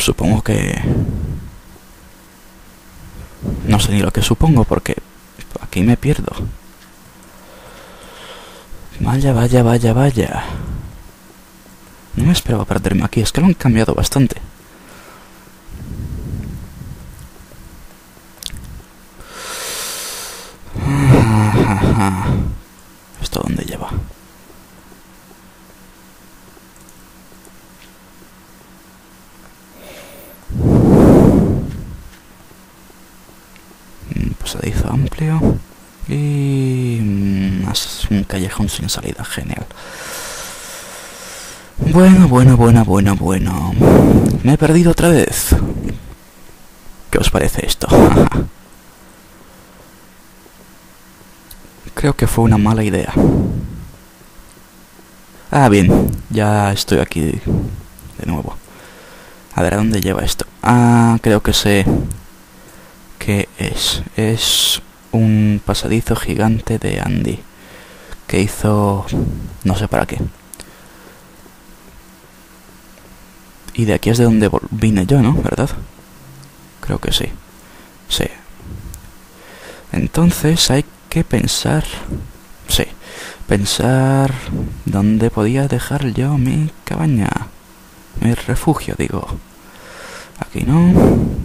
Supongo que... No sé ni lo que supongo porque aquí me pierdo. Vaya, vaya, vaya, vaya. No me esperaba perderme aquí, es que lo han cambiado bastante. ¿Esto dónde lleva? Un pasadizo amplio y un callejón sin salida, genial. Bueno. Me he perdido otra vez. ¿Qué os parece esto? Creo que fue una mala idea. Ah, bien, ya estoy aquí de nuevo. A ver, ¿a dónde lleva esto? Ah, creo que sé qué es. Es un pasadizo gigante de Andy que hizo no sé para qué. Y de aquí es de donde vine yo, ¿no? ¿Verdad? Creo que sí. Sí. Entonces hay que pensar... Sí. Pensar dónde podía dejar yo mi cabaña. Mi refugio, digo. Aquí no.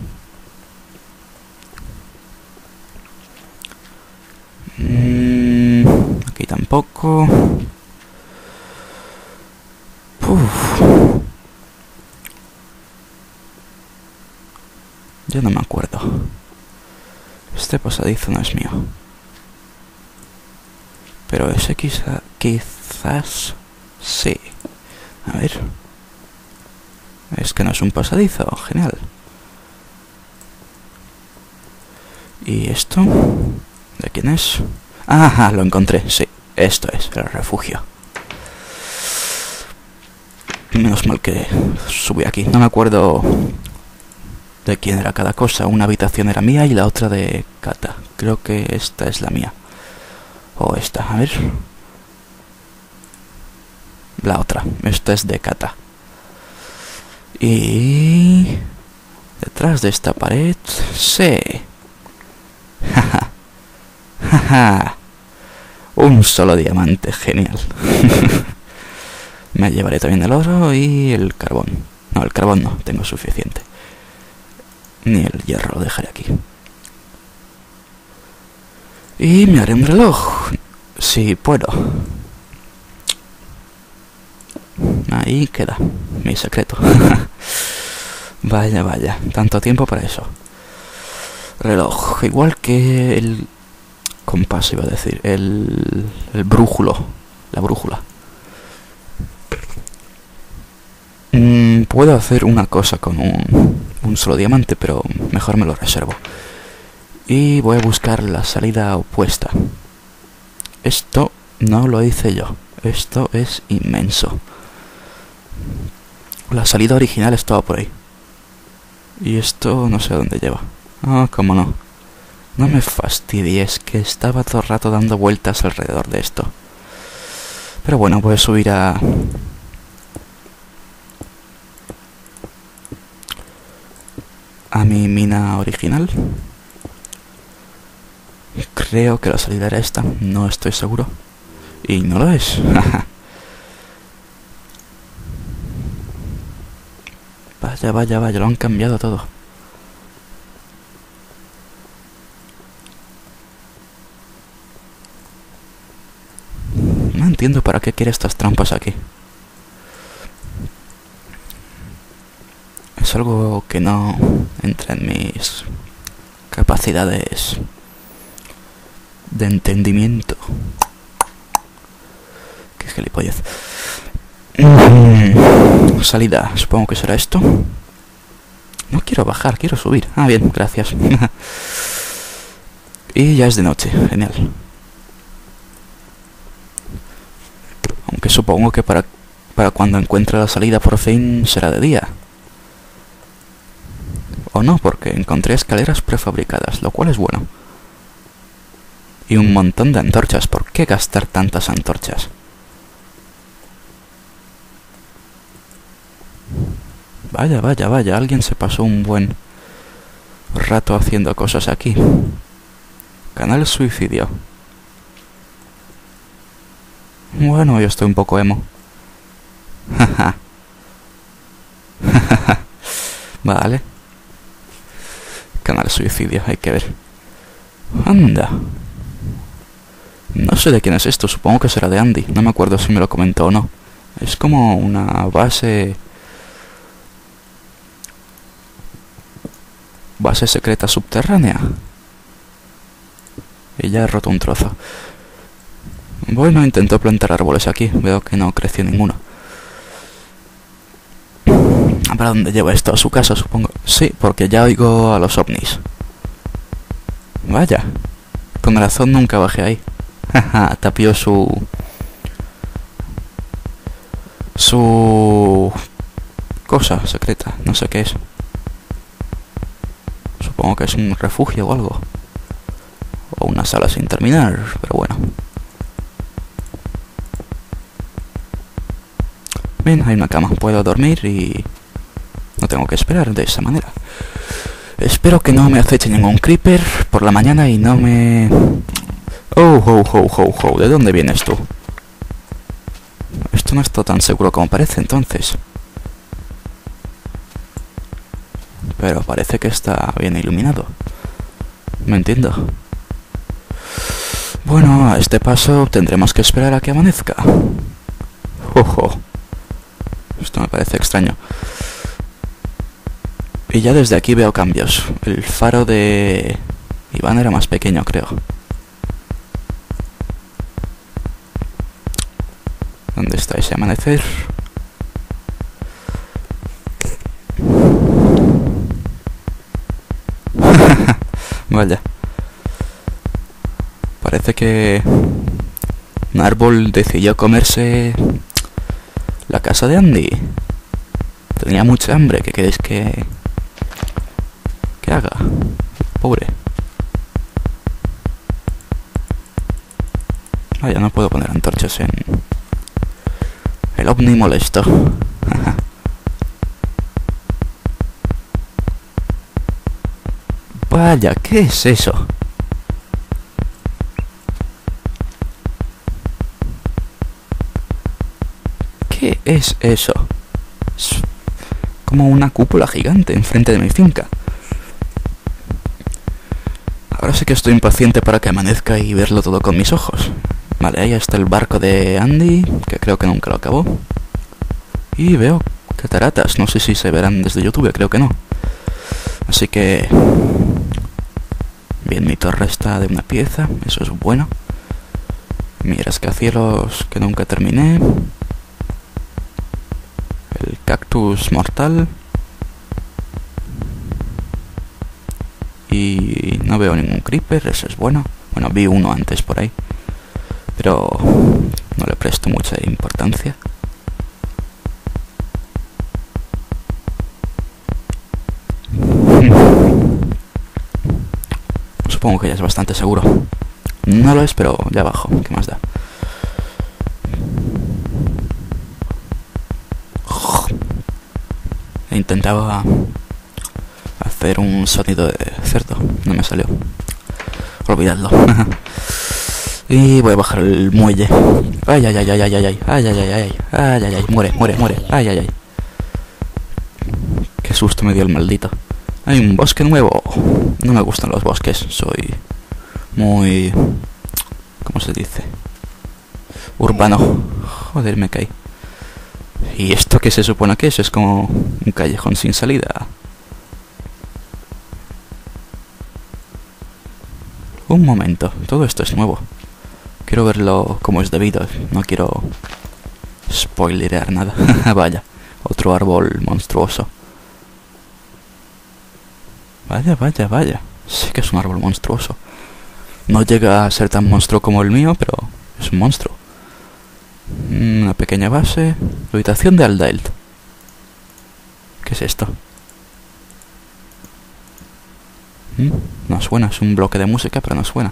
Aquí tampoco. Yo no me acuerdo. Este pasadizo no es mío. Pero ese quizás sí. A ver. Es que no es un pasadizo. Genial. ¿Y esto? ¿De quién es? ¡Ajá! Lo encontré. Sí. Esto es el refugio. Menos mal que subí aquí. No me acuerdo de quién era cada cosa. Una habitación era mía y la otra de Kata. Creo que esta es la mía. O esta, a ver. La otra. Esta es de Kata. Y... detrás de esta pared... sí. Jaja. Jaja. Un solo diamante. Genial. Me llevaré también el oro y el carbón. No, el carbón no. Tengo suficiente. Ni el hierro lo dejaré aquí. Y me haré un reloj. Si puedo. Ahí queda. Mi secreto. Vaya, vaya. Tanto tiempo para eso. Reloj. Igual que el compás, iba a decir. El brújulo. La brújula. Puedo hacer una cosa con un solo diamante, pero mejor me lo reservo. Y voy a buscar la salida opuesta. Esto no lo hice yo. Esto es inmenso. La salida original estaba por ahí. Y esto no sé a dónde lleva. Ah, cómo no. No me fastidies, que estaba todo el rato dando vueltas alrededor de esto. Pero bueno, voy a subir a mi mina original. Creo que la salida era esta, no estoy seguro. Y no lo es. Vaya, vaya, vaya, lo han cambiado todo. No entiendo para qué quiere estas trampas aquí. Es algo que no entra en mis capacidades de entendimiento. Qué gilipollez. Salida, supongo que será esto. No quiero bajar, quiero subir. Ah, bien, gracias. Y ya es de noche, genial. Aunque supongo que para cuando encuentre la salida por fin será de día. O no, porque encontré escaleras prefabricadas, lo cual es bueno. Y un montón de antorchas. ¿Por qué gastar tantas antorchas? Vaya, vaya, vaya, alguien se pasó un buen rato haciendo cosas aquí. Canal suicidio. Bueno, yo estoy un poco emo. Jaja. Vale. Canal suicidio, hay que ver. Anda. No sé de quién es esto, supongo que será de Andy. No me acuerdo si me lo comentó o no. Es como una base... base secreta subterránea. Y ya he roto un trozo. Bueno, intento plantar árboles aquí. Veo que no creció ninguno. ¿Para dónde lleva esto? ¿A su casa, supongo? Sí, porque ya oigo a los ovnis. Vaya. Con razón nunca bajé ahí. Jaja, tapió su cosa secreta. No sé qué es. Supongo que es un refugio o algo. O una sala sin terminar, pero bueno. Bien, hay una cama. Puedo dormir y... no tengo que esperar de esa manera. Espero que no me aceche ningún creeper por la mañana y no me... Oh, oh, oh, oh, oh. ¿De dónde vienes tú? Esto no está tan seguro como parece, entonces. Pero parece que está bien iluminado. Me entiendo. Bueno, a este paso tendremos que esperar a que amanezca. Ojo. Esto me parece extraño. Y ya desde aquí veo cambios. El faro de Iván era más pequeño, creo. ¿Dónde está ese amanecer? Vaya. Parece que un árbol decidió comerse la casa de Andy. Tenía mucha hambre. ¿Qué queréis que haga? Pobre. Ah, ya no puedo poner antorchas en... el ovni molesto. Vaya, ¿qué es eso? ¿Qué es eso? Es como una cúpula gigante enfrente de mi finca. Ahora sí que estoy impaciente para que amanezca y verlo todo con mis ojos. Vale, ahí está el barco de Andy, que creo que nunca lo acabó. Y veo cataratas, no sé si se verán desde YouTube, creo que no. Así que... bien, mi torre está de una pieza, eso es bueno. Mi rascacielos que nunca terminé. El cactus mortal. Y no veo ningún creeper, eso es bueno. Bueno, vi uno antes por ahí, pero no le presto mucha importancia. Supongo que ya es bastante seguro. No lo es, pero ya abajo, ¿qué más da? Intentaba hacer un sonido de cerdo, no me salió. Olvidadlo. Y voy a bajar el muelle. Ay, ay, ay, ay, ay, ay, ay, ay, ay, ay, ay, ay, ay, ay, muere, muere, muere, ay, ay, ay. Qué susto me dio el maldito. Hay un bosque nuevo. No me gustan los bosques, soy muy... ¿cómo se dice? Urbano. Joder, me caí. ¿Y esto qué se supone que es? Es como un callejón sin salida. Un momento, todo esto es nuevo. Quiero verlo como es debido, no quiero spoilerear nada. Vaya, otro árbol monstruoso. Vaya, vaya, vaya. Sí que es un árbol monstruoso. No llega a ser tan monstruo como el mío, pero es un monstruo. Una pequeña base. Habitación de Aldael. ¿Qué es esto? No suena, es un bloque de música, pero no suena.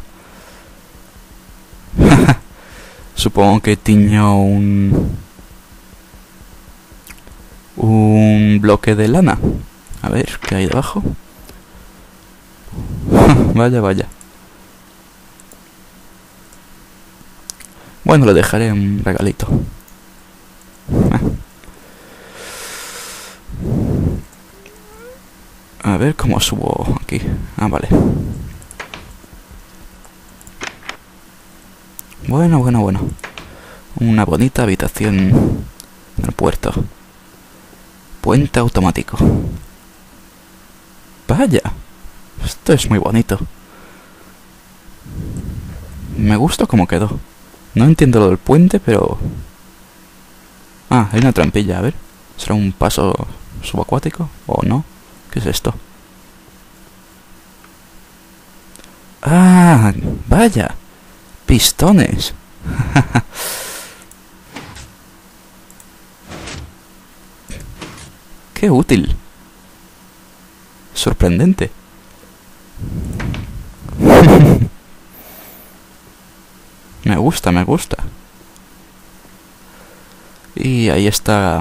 Supongo que tiñó un bloque de lana. A ver, ¿qué hay debajo? Vaya, vaya. Bueno, le dejaré un regalito. A ver cómo subo aquí. Ah, vale. Bueno. Una bonita habitación en el puerto. Puente automático. Vaya. Esto es muy bonito. Me gusta cómo quedó. No entiendo lo del puente, pero... Ah, hay una trampilla, a ver. ¿Será un paso subacuático o no? ¿Qué es esto? ¡Ah! ¡Vaya! ¡Pistones! ¡Qué útil! Sorprendente. Me gusta. Y ahí está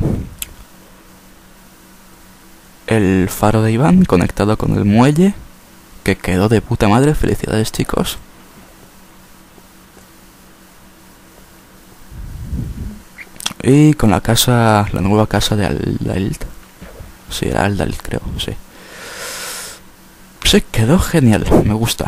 el faro de Iván conectado con el muelle, que quedó de puta madre. Felicidades, chicos. Y con la nueva casa de Aldalt. Sí, era Aldalt, creo, sí. Se quedó genial, me gusta.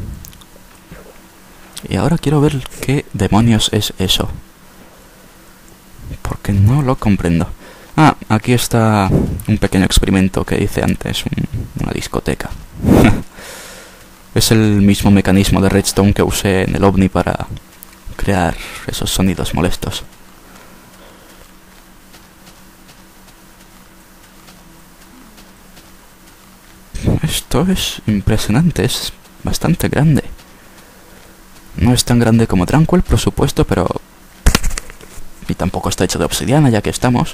Y ahora quiero ver qué demonios es eso, porque no lo comprendo. Ah, aquí está un pequeño experimento que hice antes, una discoteca. Es el mismo mecanismo de redstone que usé en el OVNI para crear esos sonidos molestos. Esto es impresionante, es bastante grande. No es tan grande como Tranquil, por supuesto, pero... Y tampoco está hecho de obsidiana, ya que estamos.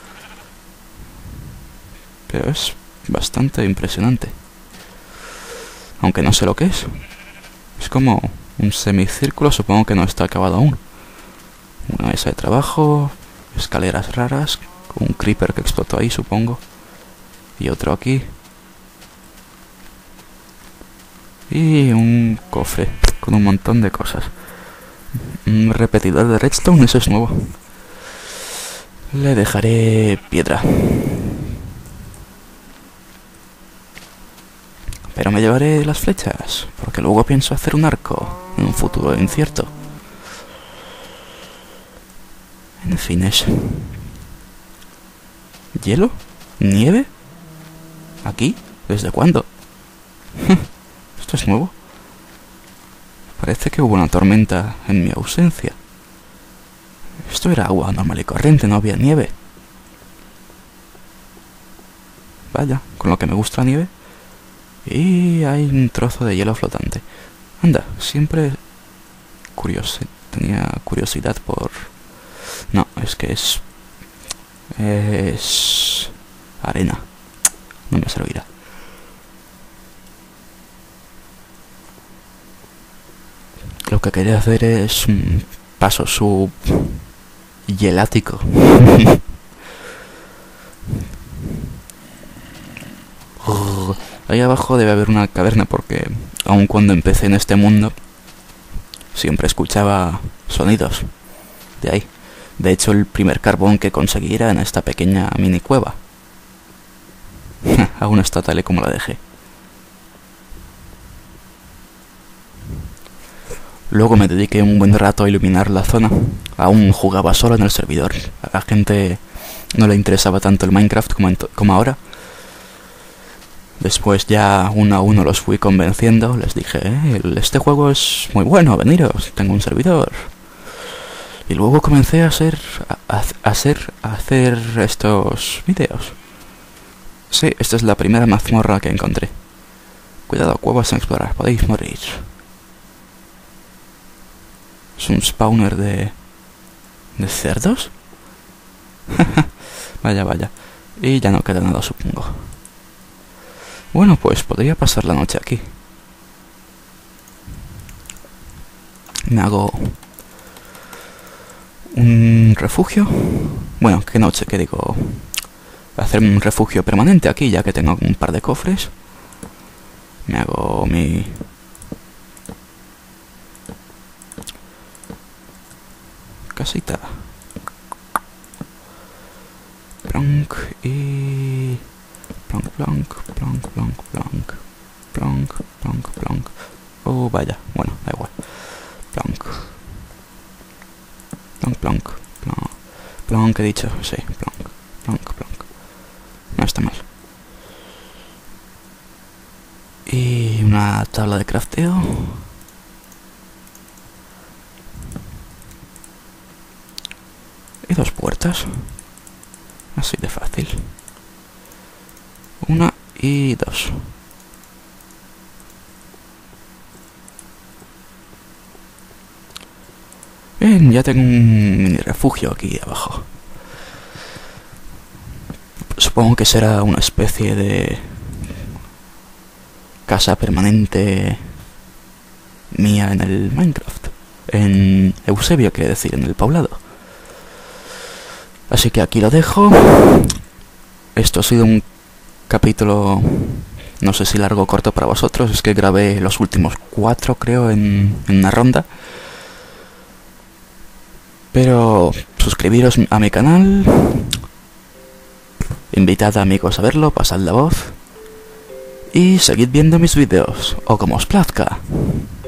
Pero es bastante impresionante. Aunque no sé lo que es. Es como un semicírculo, supongo que no está acabado aún. Una mesa de trabajo, escaleras raras, un creeper que explotó ahí, supongo. Y otro aquí. Y un cofre con un montón de cosas. Un repetidor de redstone, eso es nuevo. Le dejaré piedra. Pero me llevaré las flechas, porque luego pienso hacer un arco en un futuro incierto. En fin, es... ¿Hielo? ¿Nieve? ¿Aquí? ¿Desde cuándo? Esto es nuevo. Parece que hubo una tormenta en mi ausencia. Esto era agua normal y corriente, no había nieve. Vaya, con lo que me gusta la nieve. Y hay un trozo de hielo flotante. Anda, siempre tenía curiosidad por... No, es que es arena. No me servirá. Lo que quería hacer es un paso hielático. Ahí abajo debe haber una caverna, porque aun cuando empecé en este mundo siempre escuchaba sonidos de ahí. De hecho, el primer carbón que conseguí era en esta pequeña mini cueva. Aún está tal y como la dejé. Luego me dediqué un buen rato a iluminar la zona. Aún jugaba solo en el servidor. A la gente no le interesaba tanto el Minecraft como ahora. Después ya uno a uno los fui convenciendo. Les dije, este juego es muy bueno, veniros, tengo un servidor. Y luego comencé a hacer estos vídeos. Sí, esta es la primera mazmorra que encontré. Cuidado, cuevas sin explorar, podéis morir. ¿Es un spawner de cerdos? Vaya. Y ya no queda nada, supongo. Bueno, pues podría pasar la noche aquí. Me hago un refugio. Bueno, ¿qué noche? ¿Qué digo? hacerme un refugio permanente aquí, ya que tengo un par de cofres. Me hago mi... casita. Plonk y... plonk, plonk, plonk, plonk, plonk. Plonk, plonk, plonk. Oh, vaya, bueno, da igual. Plonk. Plonk, plonk, plonk. Plonk, he dicho, sí, plonk, plonk, plonk. No está mal. Y una tabla de crafteo. Y 2 puertas. Así de fácil. 1 y 2. Bien, ya tengo un mini refugio aquí abajo. Supongo que será una especie de casa permanente mía en el Minecraft. En Eusebio, quiere decir, en el poblado. Así que aquí lo dejo. Esto ha sido un capítulo, no sé si largo o corto para vosotros. Es que grabé los últimos 4, creo, en una ronda. Pero suscribiros a mi canal, invitad a amigos a verlo, pasad la voz y seguid viendo mis vídeos, o como os plazca.